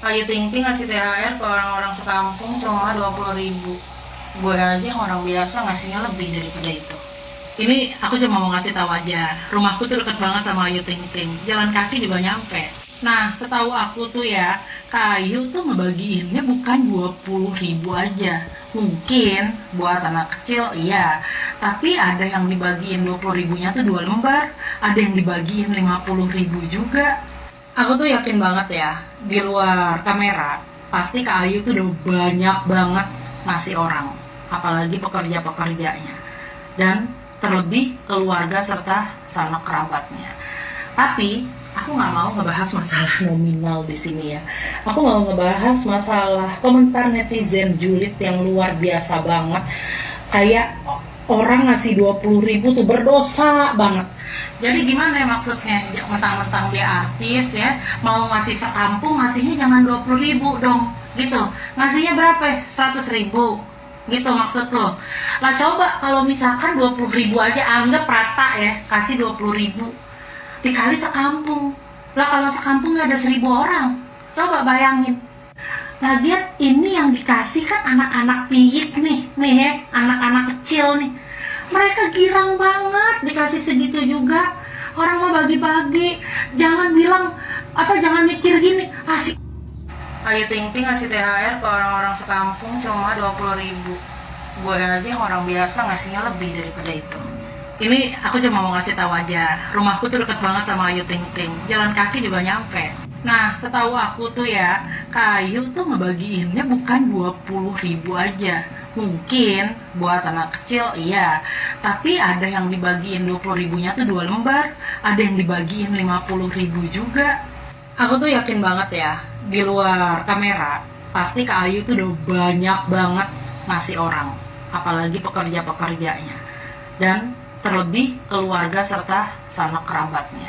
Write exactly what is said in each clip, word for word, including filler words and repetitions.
Ayu Ting Ting ngasih T H R ke orang-orang sekampung cuma dua puluh ribu. Gue aja orang biasa ngasihnya lebih daripada itu. Ini aku cuma mau ngasih tahu aja, rumahku tuh deket banget sama Ayu Ting Ting, jalan kaki juga nyampe. Nah, setahu aku tuh ya, Kak Ayu tuh ngebagiinnya bukan dua puluh ribu aja. Mungkin buat anak kecil iya, tapi ada yang dibagiin dua puluh ribunya tuh dua lembar, ada yang dibagiin lima puluh ribu juga. Aku tuh yakin banget ya, di luar kamera, pasti Kak Ayu tuh udah banyak banget ngasih orang, apalagi pekerja-pekerjanya. Dan terlebih keluarga serta sanak kerabatnya. Tapi aku nggak mau ngebahas masalah nominal di sini ya. Aku mau ngebahas masalah komentar netizen julid yang luar biasa banget. Kayak orang ngasih dua puluh ribu tuh berdosa banget. Jadi gimana ya maksudnya? Mentang-mentang dia artis ya, mau ngasih sekampung ngasihnya jangan dua puluh ribu dong. Gitu. Ngasihnya berapa ya? seratus ribu. Gitu maksud lo. Lah coba kalau misalkan dua puluh ribu aja, anggap rata ya, kasih dua puluh ribu dikali sekampung. Lah kalau sekampung ada seribu orang, coba bayangin. Lagian ini yang dikasih kan anak-anak piyik nih, nih ya, anak-anak kecil nih. Mereka girang banget dikasih segitu juga. Orang mau bagi-bagi, jangan bilang apa, jangan mikir gini, ah si Ayu Ting Ting ngasih T H R ke orang-orang sekampung cuma dua puluh ribu. Gue aja orang biasa ngasihnya lebih daripada itu. Ini aku cuma mau ngasih tahu aja, rumahku tuh deket banget sama Ayu Ting Ting, jalan kaki juga nyampe. Nah, setahu aku tuh ya, Kak Ayu tuh ngebagiinnya bukan dua puluh ribu aja. Mungkin buat anak kecil iya, tapi ada yang dibagiin dua puluh ribunya tuh dua lembar, ada yang dibagiin lima puluh ribu juga. Aku tuh yakin banget ya, di luar kamera, pasti Kak Ayu tuh udah banyak banget ngasih orang, apalagi pekerja-pekerjanya. Dan terlebih keluarga serta sanak kerabatnya.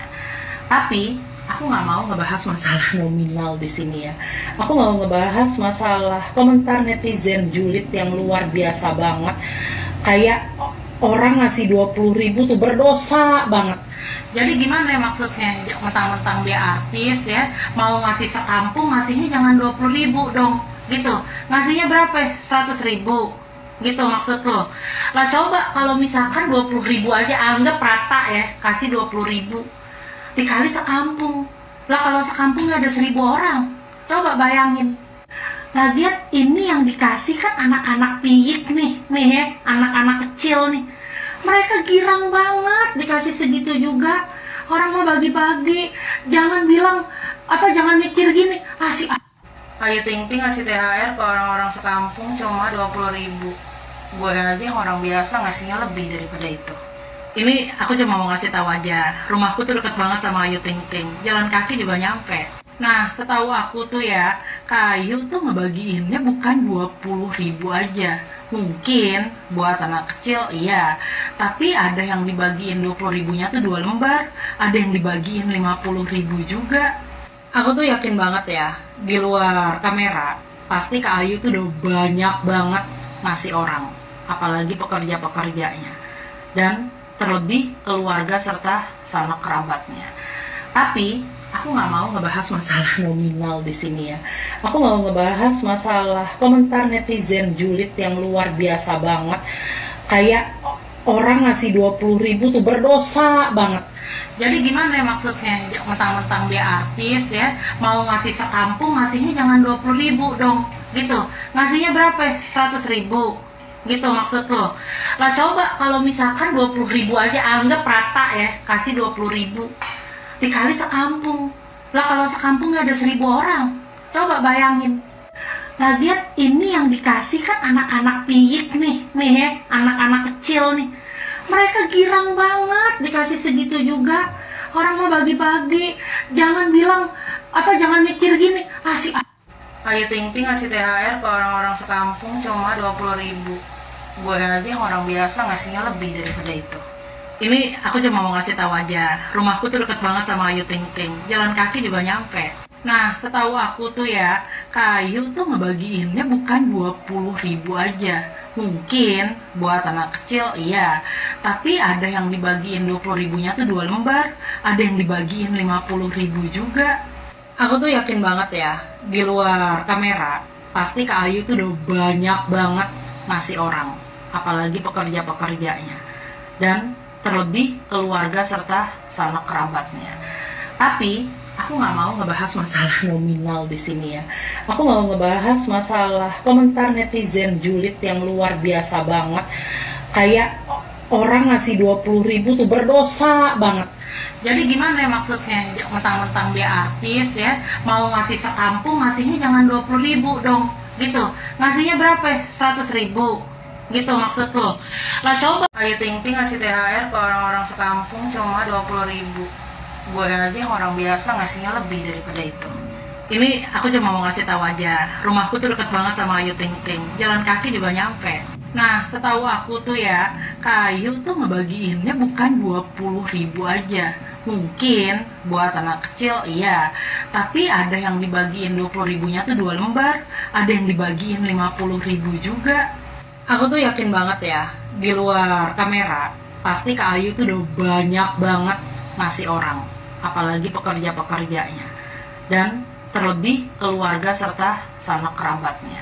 Tapi aku nggak mau ngebahas masalah nominal di sini ya. Aku mau ngebahas masalah komentar netizen julid yang luar biasa banget. Kayak orang ngasih dua puluh ribu tuh berdosa banget. Jadi gimana ya maksudnya? Mentang-mentang dia artis ya, mau ngasih sekampung ngasihnya jangan dua puluh ribu dong. Gitu. Ngasihnya berapa ya? seratus ribu. Gitu maksud lo. Lah coba kalau misalkan dua puluh ribu aja, anggap rata ya, kasih dua puluh ribu dikali sekampung. Lah kalau sekampung ada seribu orang, coba bayangin. Lagian ini yang dikasih kan anak-anak piyik nih, nih ya, anak-anak kecil nih. Mereka girang banget dikasih segitu juga. Orang mau bagi-bagi, jangan bilang apa, jangan mikir gini, ah si Ayu Ting Ting ngasih T H R ke orang-orang sekampung cuma dua puluh ribu. Gue aja orang biasa ngasihnya lebih daripada itu. Ini aku cuma mau ngasih tahu aja, rumahku tuh deket banget sama Ayu Ting Ting, jalan kaki juga nyampe. Nah, setahu aku tuh ya, Kak Ayu tuh ngebagiinnya bukan dua puluh ribu aja. Mungkin buat anak kecil iya, tapi ada yang dibagiin dua puluh ribunya tuh dua lembar, ada yang dibagiin lima puluh ribu juga. Aku tuh yakin banget ya, di luar kamera, pasti Kak Ayu tuh udah banyak banget ngasih orang, apalagi pekerja-pekerjanya. Dan terlebih keluarga serta sanak kerabatnya. Tapi aku nggak mau ngebahas masalah nominal di sini ya. Aku mau ngebahas masalah komentar netizen julid yang luar biasa banget. Kayak orang ngasih dua puluh ribu tuh berdosa banget. Jadi gimana ya maksudnya? Mentang-mentang dia artis ya, mau ngasih sekampung ngasihnya jangan dua puluh ribu dong. Gitu. Ngasihnya berapa ya? seratus ribu. Gitu maksud lo. Lah coba kalau misalkan dua puluh ribu aja, anggap rata ya, kasih dua puluh ribu dikali sekampung. Lah kalau sekampung ada seribu orang, coba bayangin. Lagian ini yang dikasih kan anak-anak piyik nih, nih ya, anak-anak kecil nih. Mereka girang banget dikasih segitu juga. Orang mau bagi-bagi, jangan bilang apa, jangan mikir gini, ah si Ayu Ting Ting ngasih T H R ke orang-orang sekampung cuma dua puluh ribu. Gue aja orang biasa ngasihnya lebih daripada itu. Ini aku cuma mau ngasih tahu aja, rumahku tuh deket banget sama Ayu Ting Ting, jalan kaki juga nyampe. Nah, setahu aku tuh ya, Kak Ayu tuh ngebagiinnya bukan dua puluh ribu aja. Mungkin buat anak kecil iya, tapi ada yang dibagiin dua puluh ribunya tuh dua lembar, ada yang dibagiin lima puluh ribu juga. Aku tuh yakin banget ya, di luar kamera, pasti Kak Ayu tuh udah banyak banget ngasih orang, apalagi pekerja-pekerjanya, dan terlebih keluarga serta sanak kerabatnya. Tapi aku nggak mau ngebahas masalah nominal di sini ya. Aku mau ngebahas masalah komentar netizen julid yang luar biasa banget. Kayak orang ngasih dua puluh ribu tuh berdosa banget. Jadi gimana ya maksudnya? Mentang-mentang dia artis ya, mau ngasih sekampung, ngasihnya jangan dua puluh ribu dong, gitu. Ngasihnya berapa? seratus ribu, gitu maksud lo. Lah coba Ayu Ting Ting ngasih T H R ke orang-orang sekampung cuma dua puluh ribu. Gue aja orang biasa ngasihnya lebih daripada itu. Ini aku cuma mau ngasih tahu aja, rumahku tuh deket banget sama Ayu Ting Ting, jalan kaki juga nyampe. Nah, setahu aku tuh ya, Kak Ayu tuh ngebagiinnya bukan dua puluh ribu aja. Mungkin buat anak kecil iya, tapi ada yang dibagiin dua puluh ribunya tuh dua lembar, ada yang dibagiin lima puluh ribu juga. Aku tuh yakin banget ya, di luar kamera, pasti Kak Ayu tuh udah banyak banget ngasih orang, apalagi pekerja-pekerjanya, dan terlebih keluarga serta sanak kerabatnya.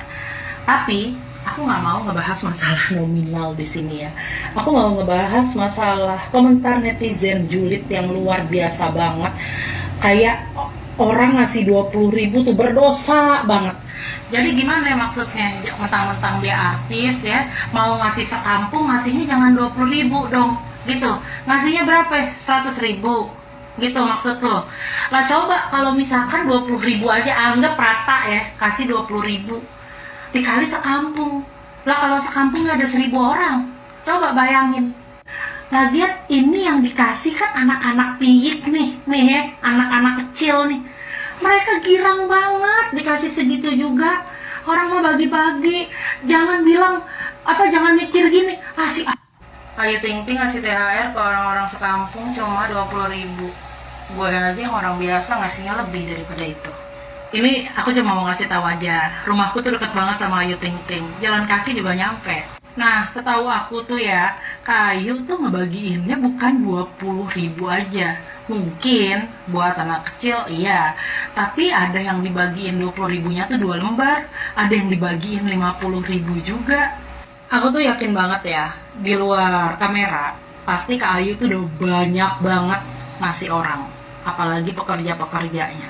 Tapi aku nggak mau ngebahas masalah nominal di sini ya. Aku mau ngebahas masalah komentar netizen julid yang luar biasa banget. Kayak orang ngasih dua puluh ribu tuh berdosa banget. Jadi gimana ya maksudnya? Mentang-mentang dia artis ya, mau ngasih sekampung, ngasihnya jangan dua puluh ribu dong, gitu. Ngasihnya berapa? seratus ribu, gitu maksud lo. Lah coba kalau misalkan dua puluh ribu aja, anggap rata ya, kasih dua puluh ribu dikali sekampung. Lah kalau sekampung ada seribu orang, coba bayangin. Lagian ini yang dikasih kan anak-anak piyik nih, nih ya, anak-anak kecil nih. Mereka girang banget dikasih segitu juga. Orang mau bagi-bagi, jangan bilang apa, jangan mikir gini, ah si Ayu Ting Ting ngasih T H R ke orang-orang sekampung cuma dua puluh ribu. Gue aja orang biasa ngasihnya lebih daripada itu. Ini aku cuma mau ngasih tahu aja, rumahku tuh deket banget sama Ayu Ting Ting, jalan kaki juga nyampe. Nah, setahu aku tuh ya, Kak Ayu tuh ngebagiinnya bukan dua puluh ribu aja. Mungkin buat anak kecil iya, tapi ada yang dibagiin dua puluh ribunya tuh dua lembar, ada yang dibagiin lima puluh ribu juga. Aku tuh yakin banget ya, di luar kamera, pasti Kak Ayu tuh udah banyak banget ngasih orang, apalagi pekerja-pekerjanya,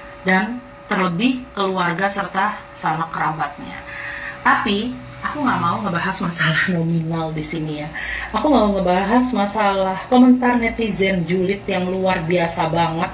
dan terlebih keluarga serta sanak kerabatnya. Tapi aku nggak mau ngebahas masalah nominal di sini ya. Aku mau ngebahas masalah komentar netizen julid yang luar biasa banget.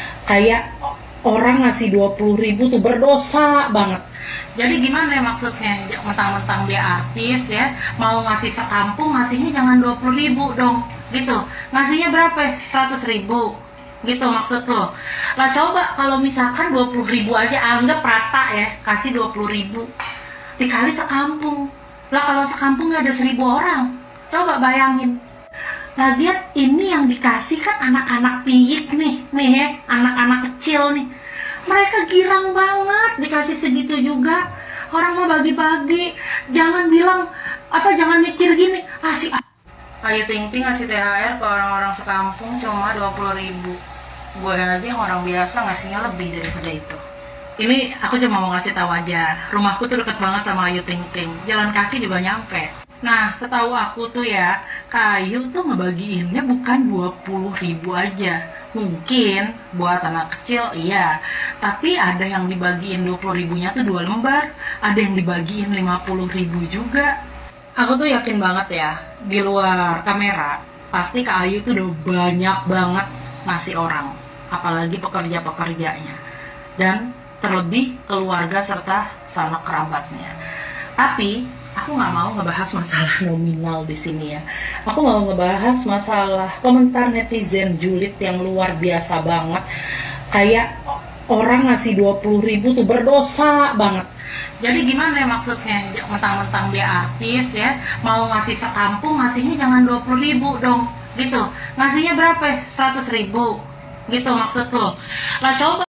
Kayak orang ngasih dua puluh ribu tuh berdosa banget. Jadi gimana ya maksudnya? Mentang-mentang dia artis ya, mau ngasih sekampung, ngasihnya jangan dua puluh ribu dong, gitu. Ngasihnya berapa? seratus ribu, gitu maksud lo. Lah coba kalau misalkan dua puluh ribu aja, anggap rata ya, kasih dua puluh ribu dikali sekampung. Lah kalau sekampung ada seribu orang, coba bayangin. Lagian ini yang dikasih kan anak-anak piyik nih, nih ya, anak-anak kecil nih. Mereka girang banget dikasih segitu juga. Orang mau bagi-bagi, jangan bilang apa, jangan mikir gini, ah si Ayu Ting Ting ngasih T H R ke orang-orang sekampung cuma dua puluh ribu. Gue aja orang biasa ngasihnya lebih daripada itu. Ini aku cuma mau ngasih tahu aja, rumahku tuh deket banget sama Ayu Ting Ting, jalan kaki juga nyampe. Nah, setahu aku tuh ya, Kak Ayu tuh ngebagiinnya bukan dua puluh ribu aja. Mungkin buat anak kecil iya, tapi ada yang dibagiin dua puluh ribunya tuh dua lembar, ada yang dibagiin lima puluh ribu juga. Aku tuh yakin banget ya, di luar kamera, pasti Kak Ayu tuh udah banyak banget ngasih orang, apalagi pekerja-pekerjanya, dan terlebih keluarga serta sanak kerabatnya. Tapi aku nggak mau ngebahas masalah nominal di sini ya. Aku mau ngebahas masalah komentar netizen julid yang luar biasa banget. Kayak orang ngasih dua puluh ribu tuh berdosa banget. Jadi gimana ya maksudnya? Mentang-mentang dia artis ya, mau ngasih sekampung, ngasihnya jangan dua puluh ribu dong, gitu. Ngasihnya berapa? seratus ribu, gitu maksud lo. Lah coba